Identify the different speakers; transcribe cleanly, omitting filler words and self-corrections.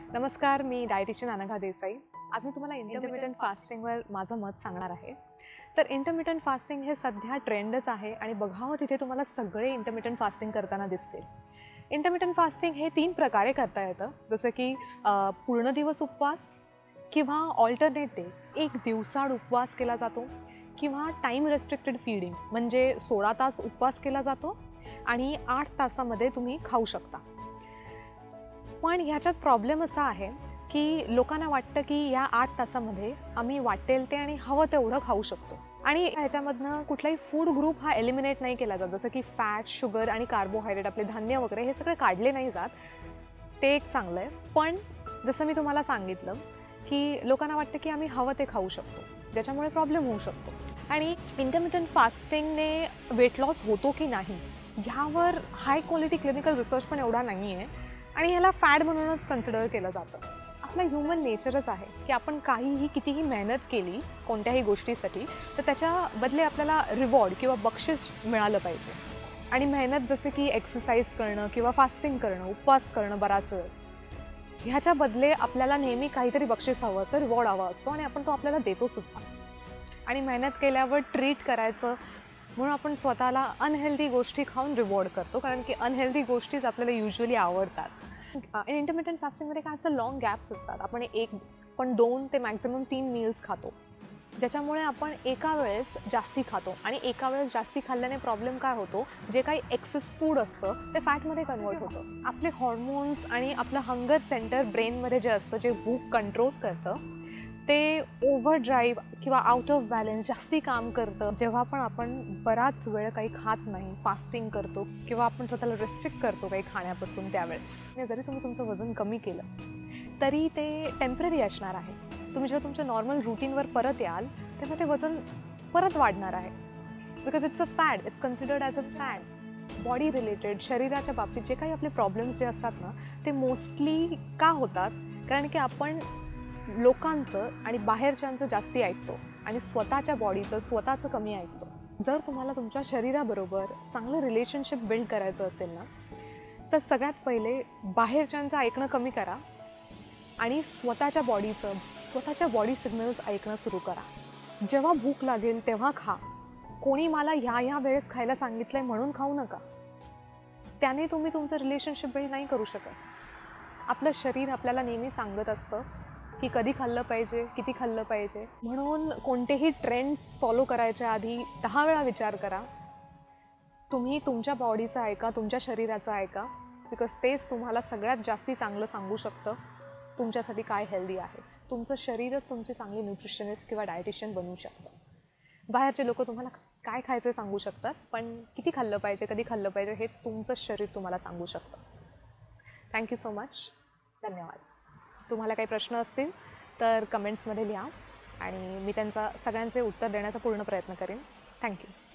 Speaker 1: नमस्कार, मी डायटिशियन अनघा देसाई। आज मी तुम्हाला इंटरमिटंट फास्टिंगवर माझं मत सांगणार आहे। तर इंटरमिटंट फास्टिंग हे सध्या ट्रेंडच आहे आणि बघावं तिथे तुम्हाला सगळे इंटरमिटंट फास्टिंग करताना दिसतील। इंटरमिटंट फास्टिंग हे 3 प्रकारे करता येतं, जसं की पूर्ण दिवस उपवास किंवा ऑल्टरनेट डे, एक दिवसाआड उपवास केला जातो किंवा टाईम रेस्ट्रिक्टेड फीडिंग म्हणजे 16 तास उपवास केला जातो आणि 8 तासामध्ये तुम्ही खाऊ शकता। पण ह्याच्यात प्रॉब्लेम असा आहे की लोकांना वाटतं की या 8 तासामध्ये आम्ही वाटेल ते आणि हवं तेवढं खाऊ शकतो आणि ह्याच्यामधनं कुठलाही फूड ग्रुप हा एलिमिनेट नाही केला जात, जसं की फॅट, शुगर आणि कार्बोहायड्रेट, आपले धान्य वगैरे हे सगळे काढले नाही जात। ते एक चांगलं आहे। पण जसं मी तुम्हाला सांगितलं की लोकांना वाटतं की आम्ही हवं ते खाऊ शकतो, ज्याच्यामुळे प्रॉब्लेम होऊ शकतो। आणि इंटरमिटंट फास्टिंगने वेट लॉस होतो की नाही ह्यावर हाय क्वालिटी क्लिनिकल रिसर्च पण एवढा नाही आहे आणि ह्याला फॅड म्हणूनच कन्सिडर केलं जातं। आपला ह्युमन नेचरच आहे की आपण काहीही कितीही मेहनत केली कोणत्याही गोष्टीसाठी तर त्याच्या बदले आपल्याला रिवॉर्ड किंवा बक्षीस मिळालं पाहिजे। आणि मेहनत जसे की एक्सरसाइज करणं किंवा फास्टिंग करणं, उपवास करणं बराच वेळ, ह्याच्या बदले आपल्याला नेहमी काहीतरी बक्षीस हवं असतं, रिवॉर्ड हवा असतो आणि आपण तो आपल्याला देतो सुद्धा। आणि मेहनत केल्यावर ट्रीट करायचं म्हणून आपण स्वतःला अनहेल्दी गोष्टी खाऊन रिवॉर्ड करतो, कारण की अनहेल्दी गोष्टीच आपल्याला युजली आवडतात। इंटरमिटंट फास्टिंगमध्ये काय असतं, लॉंग गॅप्स असतात। आपण 2 ते मॅक्झिमम 3 मील्स खातो, ज्याच्यामुळे आपण एका वेळेस जास्ती खातो आणि एका वेळेस जास्ती खाल्ल्याने प्रॉब्लेम काय होतो, जे काही एक्सेस फूड असतं ते फॅटमध्ये कन्वर्ट होतं। आपले हॉर्मोन्स आणि आपलं हंगर सेंटर ब्रेनमध्ये जे असतं, जे भूक कंट्रोल करतं, ते ओव्हर ड्राईव्ह किंवा आउट ऑफ बॅलन्स जास्ती काम करतं। जेव्हा पण आपण बराच वेळ काही खात नाही, फास्टिंग करतो किंवा आपण स्वतःला रेस्ट्रिक्ट करतो काही खाण्यापासून, त्यावेळेस जरी तुम्ही तुमचं वजन कमी केलं तरी ते टेम्पररी असणार आहे। तुम्ही जेव्हा तुमच्या नॉर्मल रुटीनवर परत याल तेव्हा ते वजन परत वाढणार आहे, because it's a fad, it's considered as a fad. Body related, शरीराच्या बाबतीत जे काही आपले प्रॉब्लेम्स जे असतात ना, ते मोस्टली का होतात, कारण की आपण लोकांचं आणि बाहेरच्यांचं जास्ती ऐकतो आणि स्वतःच्या बॉडीचं, स्वतःचं कमी ऐकतो। जर तुम्हाला तुमच्या शरीराबरोबर चांगलं रिलेशनशिप बिल्ड करायचं असेल ना, तर सगळ्यात पहिले बाहेरच्यांचं ऐकणं कमी करा आणि स्वतःच्या बॉडीचं, स्वतःच्या बॉडी सिग्नल्स ऐकणं सुरू करा। जेव्हा भूक लागेल तेव्हा खा। कोणी मला ह्या वेळेस खायला सांगितलंय म्हणून खाऊ नका, त्याने तुम्ही तुमचं रिलेशनशिप बिल्ड नाही करू शकत। आपलं शरीर आपल्याला नेहमी सांगत असतं की कधी खाल्लं पाहिजे, किती खाल्लं पाहिजे। म्हणून कोणतेही ट्रेंड्स फॉलो करायच्या आधी 10 वेळा विचार करा। तुम्ही तुमच्या बॉडीचं ऐका, तुमच्या शरीराचं ऐका, बिकॉज तेच तुम्हाला सगळ्यात जास्ती चांगलं सांगू शकतं तुमच्यासाठी काय हेल्दी आहे। तुमचं शरीरच तुमची चांगली न्यूट्रिशनिस्ट किंवा डायटिशियन बनवू शकतं। बाहेरचे लोक तुम्हाला काय खायचं सांगू शकतात, पण किती खाल्लं पाहिजे, कधी खाल्लं पाहिजे हे तुमचं शरीर तुम्हाला सांगू शकतं। थँक्यू सो मच, धन्यवाद। तुम्हाला काही प्रश्न असतील तर कमेंट्समध्ये लिहा आणि मी त्यांचा सगळ्यांचे उत्तर देण्याचा पूर्ण प्रयत्न करेन। थँक्यू।